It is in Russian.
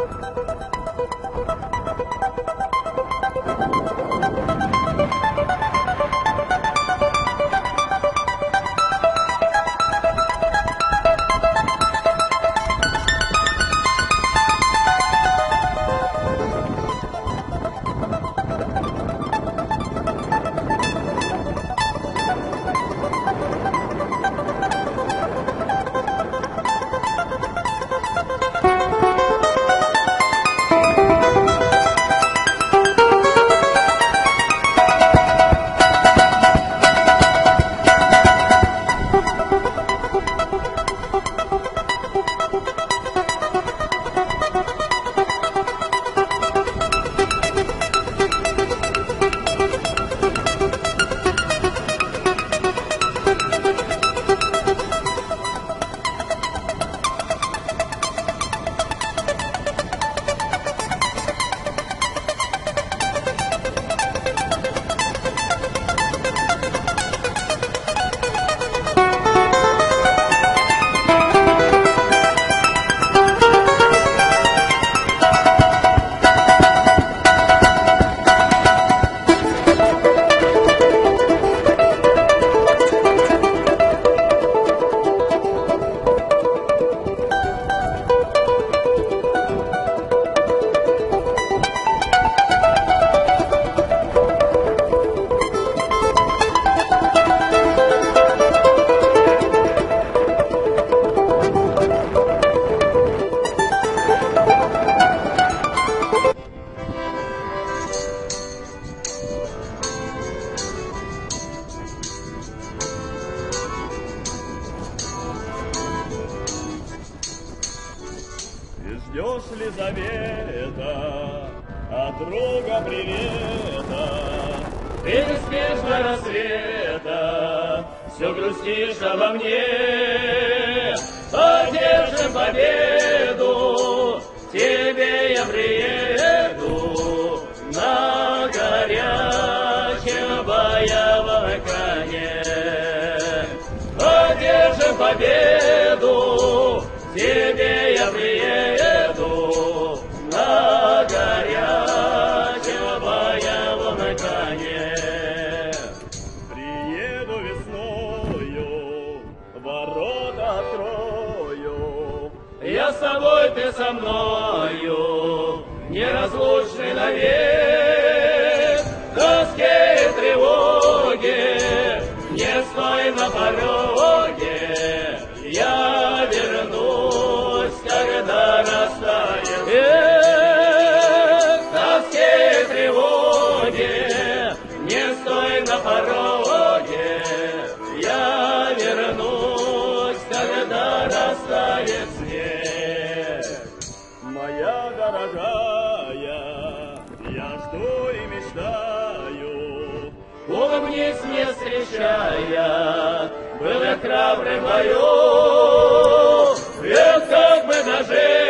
Ждешь ли завета от друга привета? Ты не спишь до рассвета, все грустишь обо мне. Одержим победу, тебе я приеду на горячем боевом коне. Одержим победу, тебе я приеду на горячем боевом коне. Приеду весною, ворота открою. Я с тобой, ты со мною, неразлучный навек. Тоске и тревоге, не стой на пороге. Я вернусь, когда растает. Тоске и тревоге, не стой на пороге. Я вернусь, когда растает снег. Моя дорогая, я жду и мечтаю. Улыбнись мне, встречая, был я храбрым в бою. Ведь как мы дожили.